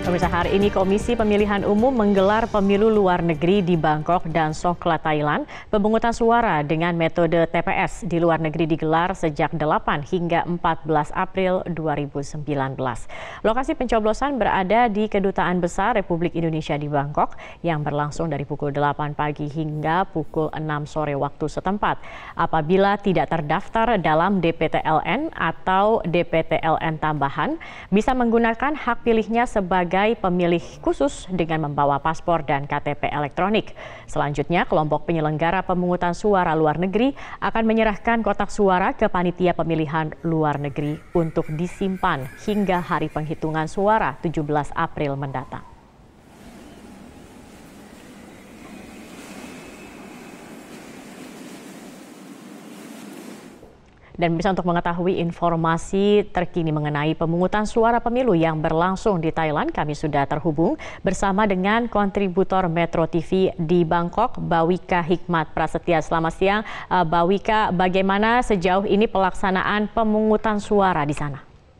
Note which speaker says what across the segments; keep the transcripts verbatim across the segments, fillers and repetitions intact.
Speaker 1: Pemirsa, hari ini Komisi Pemilihan Umum menggelar pemilu luar negeri di Bangkok dan Songkhla, Thailand. Pemungutan suara dengan metode T P S di luar negeri digelar sejak delapan hingga empat belas April dua ribu sembilan belas. Lokasi pencoblosan berada di Kedutaan Besar Republik Indonesia di Bangkok yang berlangsung dari pukul delapan pagi hingga pukul enam sore waktu setempat. Apabila tidak terdaftar dalam D P T L N atau D P T L N tambahan, bisa menggunakan hak pilihnya sebagai pemilih khusus dengan membawa paspor dan K T P elektronik. Selanjutnya, kelompok penyelenggara pemungutan suara luar negeri akan menyerahkan kotak suara ke panitia pemilihan luar negeri untuk disimpan hingga hari penghitungan suara tujuh belas April mendatang. Dan bisa untuk mengetahui informasi terkini mengenai pemungutan suara pemilu yang berlangsung di Thailand, kami sudah terhubung bersama dengan kontributor Metro T V di Bangkok, Bawika Hikmat Prasetya. Selamat siang, Bawika. Bagaimana sejauh ini pelaksanaan pemungutan suara di sana?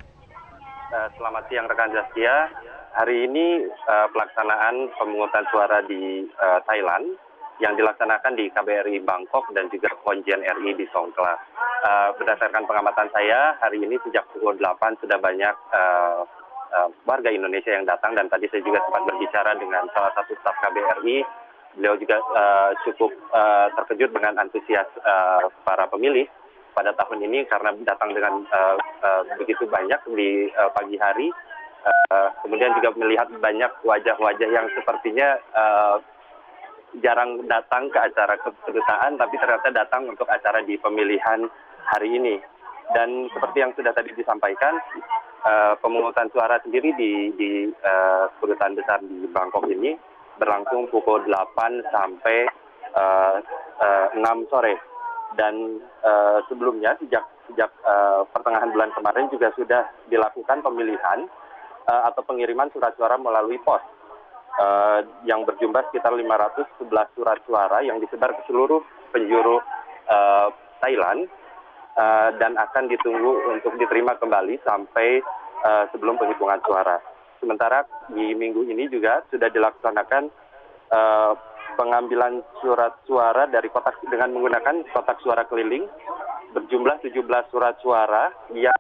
Speaker 2: Selamat siang rekan Zaskia. Hari ini uh, pelaksanaan pemungutan suara di uh, Thailand yang dilaksanakan di K B R I Bangkok dan juga Konjen R I di Songkhla. Uh, berdasarkan pengamatan saya, hari ini sejak pukul delapan sudah banyak uh, uh, warga Indonesia yang datang, dan tadi saya juga sempat berbicara dengan salah satu staf K B R I. Beliau juga uh, cukup uh, terkejut dengan antusias uh, para pemilih pada tahun ini karena datang dengan uh, uh, begitu banyak di uh, pagi hari. Uh, kemudian juga melihat banyak wajah-wajah yang sepertinya uh, jarang datang ke acara kedutaan, tapi ternyata datang untuk acara di pemilihan hari ini. Dan seperti yang sudah tadi disampaikan, uh, pemungutan suara sendiri di, di uh, Kedutaan Besar di Bangkok ini berlangsung pukul delapan sampai uh, uh, enam sore. Dan uh, sebelumnya sejak sejak uh, pertengahan bulan kemarin juga sudah dilakukan pemilihan uh, atau pengiriman surat suara melalui pos. Uh, yang berjumlah sekitar lima ratus sebelas surat suara yang disebar ke seluruh penjuru uh, Thailand uh, dan akan ditunggu untuk diterima kembali sampai uh, sebelum penghitungan suara. Sementara di minggu ini juga sudah dilaksanakan uh, pengambilan surat suara dari kotak dengan menggunakan kotak suara keliling berjumlah tujuh belas surat suara yang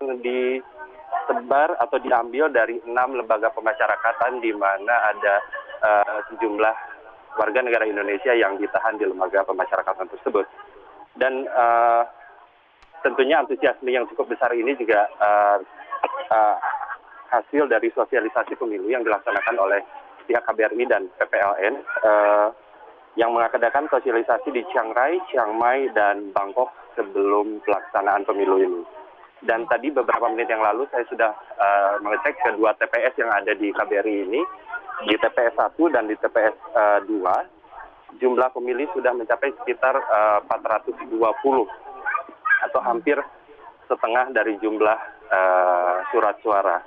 Speaker 2: disebar atau diambil dari enam lembaga pemasyarakatan di mana ada Uh, sejumlah warga negara Indonesia yang ditahan di lembaga pemasyarakatan tersebut. Dan uh, tentunya antusiasme yang cukup besar ini juga uh, uh, hasil dari sosialisasi pemilu yang dilaksanakan oleh pihak K B R I dan P P L N uh, yang mengadakan sosialisasi di Chiang Rai, Chiang Mai, dan Bangkok sebelum pelaksanaan pemilu ini. Dan tadi beberapa menit yang lalu saya sudah uh, mengecek kedua T P S yang ada di K B R I ini. Di T P S satu dan di T P S uh, dua, jumlah pemilih sudah mencapai sekitar uh, empat ratus dua puluh atau hampir setengah dari jumlah uh, surat suara.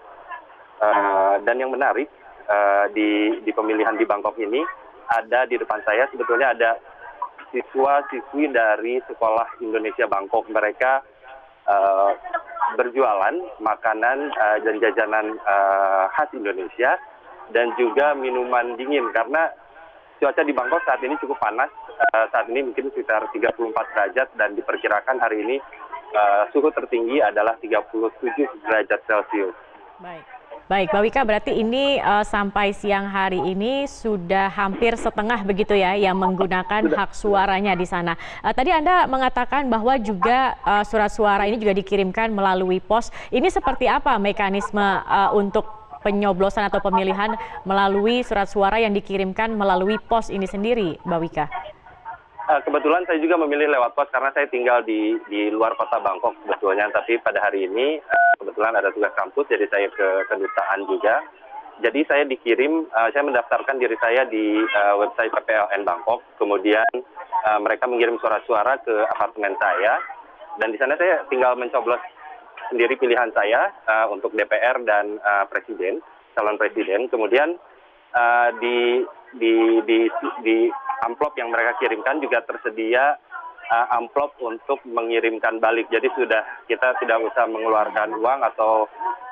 Speaker 2: Uh, dan yang menarik uh, di, di pemilihan di Bangkok ini, ada di depan saya sebetulnya ada siswa-siswi dari Sekolah Indonesia Bangkok. Mereka uh, berjualan makanan uh, dan jajanan uh, khas Indonesia dan juga minuman dingin, karena cuaca di Bangkok saat ini cukup panas. Uh, saat ini mungkin sekitar tiga puluh empat derajat dan diperkirakan hari ini uh, suhu tertinggi adalah tiga puluh tujuh derajat Celcius.
Speaker 1: Baik, baik, Bawika, berarti ini uh, sampai siang hari ini sudah hampir setengah begitu ya yang menggunakan hak suaranya di sana. Uh, tadi Anda mengatakan bahwa juga uh, surat suara ini juga dikirimkan melalui pos. Ini seperti apa mekanisme uh, untuk penyoblosan atau pemilihan melalui surat suara yang dikirimkan melalui pos ini sendiri, Mbak Wika?
Speaker 2: Kebetulan saya juga memilih lewat pos karena saya tinggal di di luar kota Bangkok sebetulnya. Tapi pada hari ini kebetulan ada tugas kampus, jadi saya ke kedutaan juga. Jadi saya dikirim, saya mendaftarkan diri saya di website P P L N Bangkok. Kemudian mereka mengirim surat suara ke apartemen saya. Dan di sana saya tinggal mencoblos sendiri pilihan saya uh, untuk D P R dan uh, presiden, calon presiden. Kemudian uh, di, di di di amplop yang mereka kirimkan juga tersedia uh, amplop untuk mengirimkan balik. Jadi sudah kita tidak usah mengeluarkan uang atau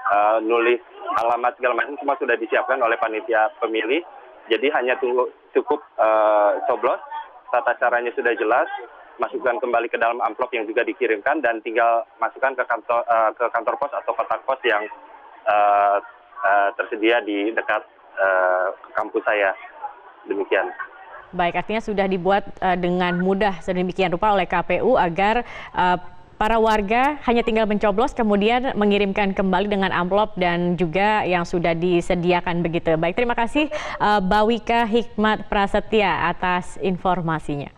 Speaker 2: uh, nulis alamat segala macam semua sudah disiapkan oleh panitia pemilih. Jadi hanya tunggu cukup uh, coblos, tata caranya sudah jelas, masukkan kembali ke dalam amplop yang juga dikirimkan dan tinggal masukkan ke kantor uh, ke kantor pos atau kotak pos yang uh, uh, tersedia di dekat uh, kampus saya. Demikian.
Speaker 1: Baik, artinya sudah dibuat uh, dengan mudah sedemikian rupa oleh K P U agar uh, para warga hanya tinggal mencoblos kemudian mengirimkan kembali dengan amplop dan juga yang sudah disediakan begitu. Baik, terima kasih uh, Mbak Wika Hikmat Prasetya atas informasinya.